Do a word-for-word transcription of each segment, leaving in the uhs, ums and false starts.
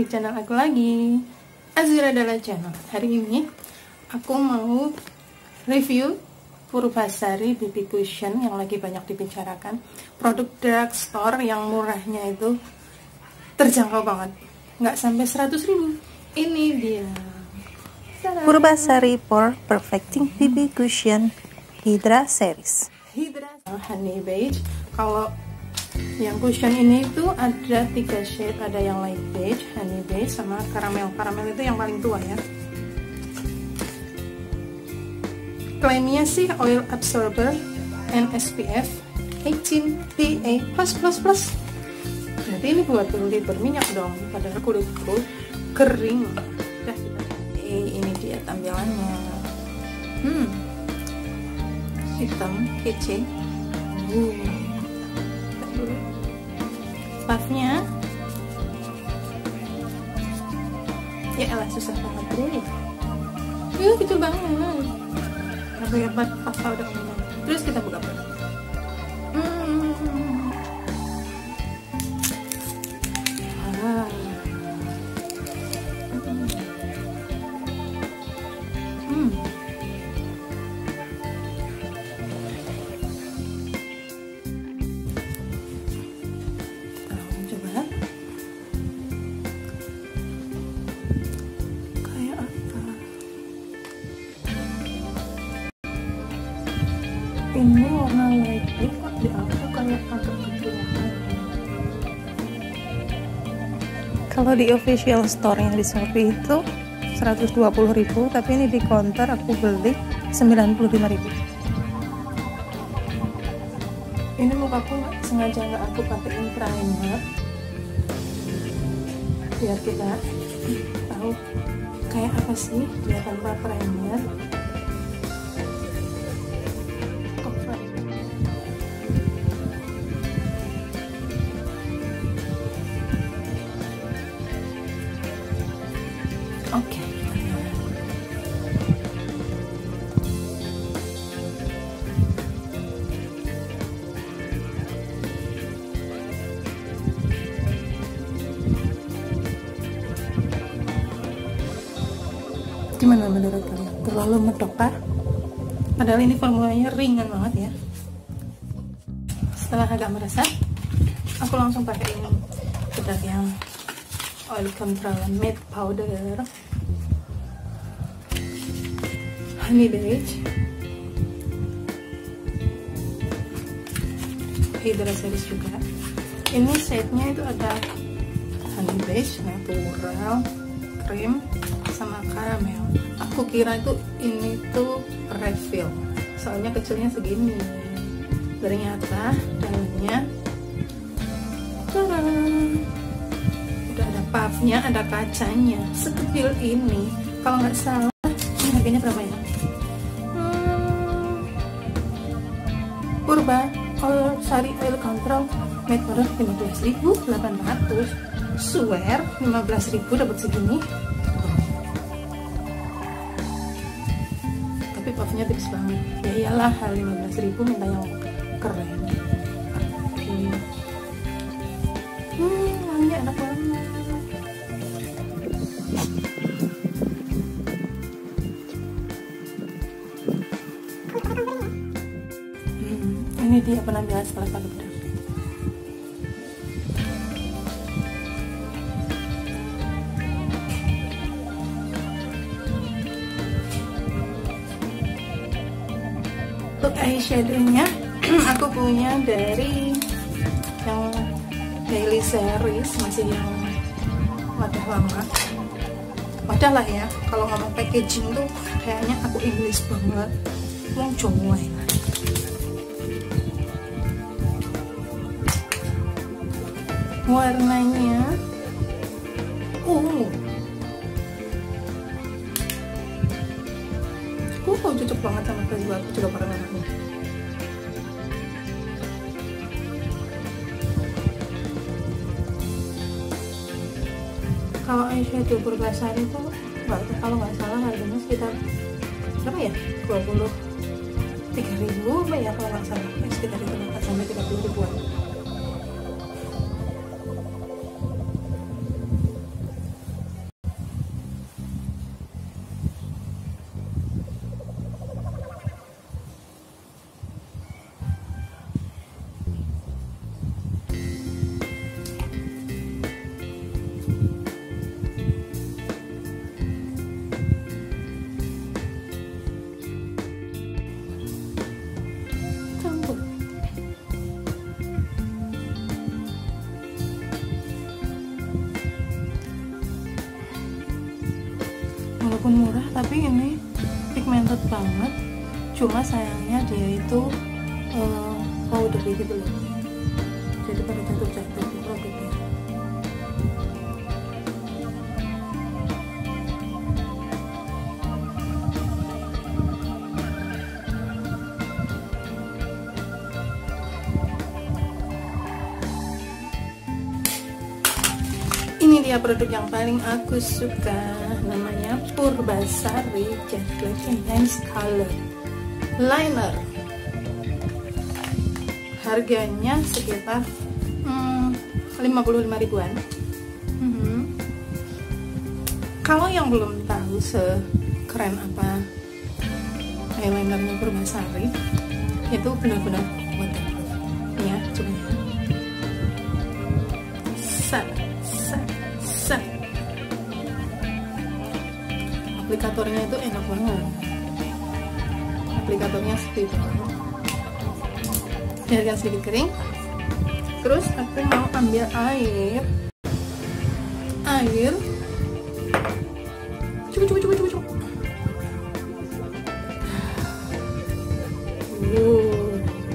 channel aku lagi, Azira Dalla Channel. Hari ini aku mau review Purbasari B B Cushion yang lagi banyak dibicarakan. Produk drugstore yang murahnya itu terjangkau banget, nggak sampai seratus ribu. Ini dia Purbasari Pore Perfecting B B Cushion Hydra Series. Hydra Honey Beige. Kalau yang cushion ini tuh ada tiga shade, ada yang light beige, honey beige, sama caramel. Caramel itu yang paling tua ya. Klaimnya sih oil absorber and S P F delapan belas P A plus plus plus. Berarti ini buat kulit berminyak dong, padahal kulitku kering. Udah, eh, ini dia tampilannya. Hmm, hitam, kece. Uh. Puffnya ya elah, susah banget deh. Iya, kecil banget. Apa ya, papa udah ngomong. Terus kita buka apa? Hmm. Ah. Hmm. Ini warna light beige, kok di aku kayak agak kecil. Kalau di official store yang di Shopee itu seratus dua puluh ribu, tapi ini di counter aku beli sembilan puluh lima ribu. Ini mukaku sengaja nggak aku pakein primer biar kita tahu kayak apa sih dia tanpa primer. Oke, gimana menurut kalian? Terlalu medok kah? Padahal ini formulanya ringan banget ya. Setelah agak meresap, aku langsung pakai ini bedak yang oil control matte powder honey beige Hydra Series juga. Ini setnya itu ada honey beige, natural, cream, sama caramel. Aku kira itu ini tuh refill, soalnya kecilnya segini. Ternyata dalamnya udah ada puffnya, ada kacanya, sekecil ini. Kalau nggak salah, ini harganya berapa ya? Hmm, Purba Purbasari Oil Control Matte Powder lima belas ribu delapan ratus, Swear lima belas ribu dapat segini. Tapi puffnya tipis banget. Ya iyalah, hal lima belas ribu minta yang keren. Oke. Hmm, wanginya enak banget. Hmm, ini dia penampilan setelah pakai bedak. Untuk eyeshadownya aku punya dari yang Daily Series, masih yang wadah lama. Wadah lah ya, kalau ngomong packaging tuh kayaknya aku English banget, wong Jawa. Warnanya ungu. Uh, uh cocok banget sama baju aku juga pernah warnanya. Kalau eyeshadow Purbasari itu nggak, kalau nggak salah harganya sekitar berapa ya, dua puluh tiga ribu ya kalau nggak salah, ya, sekitar itu sampai tiga puluh ribuan. walaupun murah tapi ini pigmented banget. Cuma sayangnya dia itu uh, powder gitu loh, jadi pada jatuh-jatuh produknya. Ini dia produk yang paling aku suka, namanya Purbasari Jet Black Enhanced Color Liner. Harganya sekitar hmm, lima puluh lima ribuan. hmm. Kalau yang belum tahu sekeren apa eyelinernya Purbasari, itu benar-benar waterproof ya. Coba ya, set set set, aplikatornya itu enak banget, aplikatornya sepi banget. Biarkan sedikit kering, terus aku mau ambil air air cukup cukup cukup cukup cukup. Wow.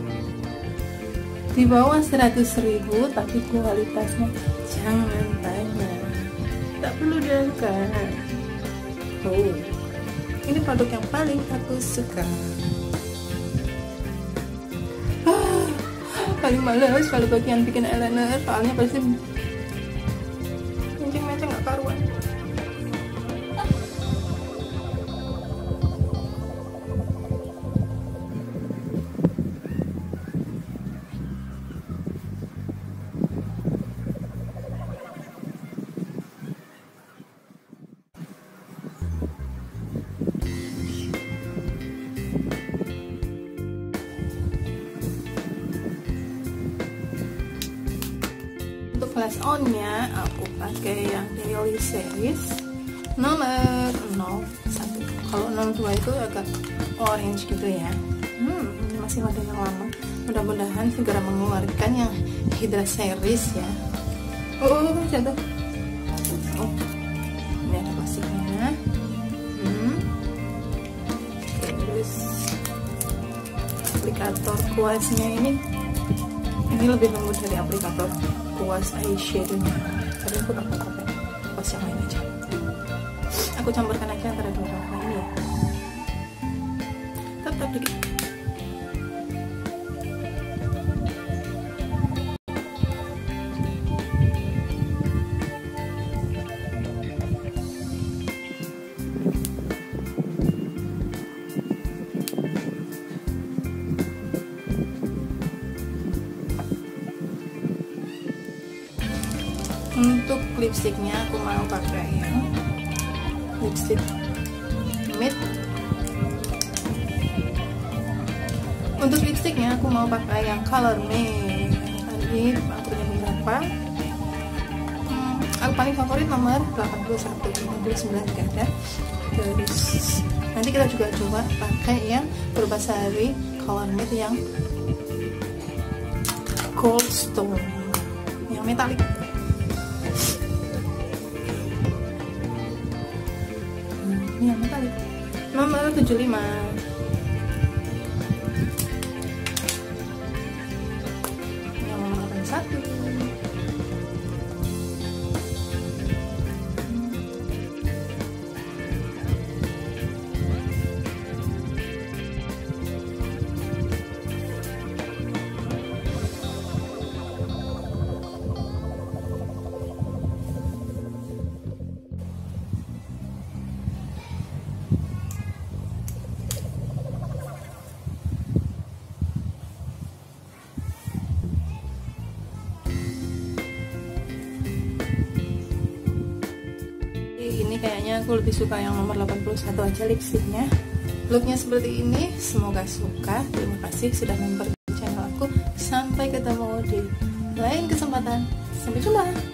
Di bawah seratus ribu tapi kualitasnya jangan tanya, tak perlu diangkat. Oh, ini produk yang paling aku suka. Ah, paling males kalau bagian bikin eyeliner, soalnya pasti menceng-menceng gak karuan. Untuk blush on-nya aku pakai yang Daily Series nomor nol satu. Kalau nol dua itu agak orange gitu ya. Hmm, ini masih model yang lama. Mudah-mudahan segera mengeluarkan yang Hydra Series ya. Oh, jatuh. Oh, ini ada plastiknya. Hmm. Terus aplikator kuasnya ini ini lebih lembut dari aplikator kuas eyeshadownya. Tapi aku tak pakai kuas yang lain aja. Aku campurkan aja antara dua warna ini ya. Tetap dikit. Untuk lipstiknya aku mau pakai yang lipstick matte. Untuk lipstiknya aku mau pakai yang color matte. Tadi aku punya beberapa. Hmm, aku paling favorit nomor delapan puluh satu, delapan puluh sembilan juga ada. Terus nanti kita juga coba pakai yang Purbasari color matte yang gold stone, yang metalik. Yang metalik nomor tujuh puluh lima. Yang nomor delapan puluh satu. Ini kayaknya aku lebih suka yang nomor delapan puluh satu aja lipstiknya. Looknya seperti ini, semoga suka. Terima kasih sudah nonton channel aku. Sampai ketemu di lain kesempatan. Sampai jumpa.